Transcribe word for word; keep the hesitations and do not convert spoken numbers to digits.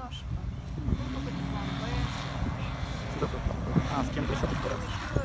нашего. Ну, какой-то план Б. Что такое план Б? А, с кем-то еще разбираться.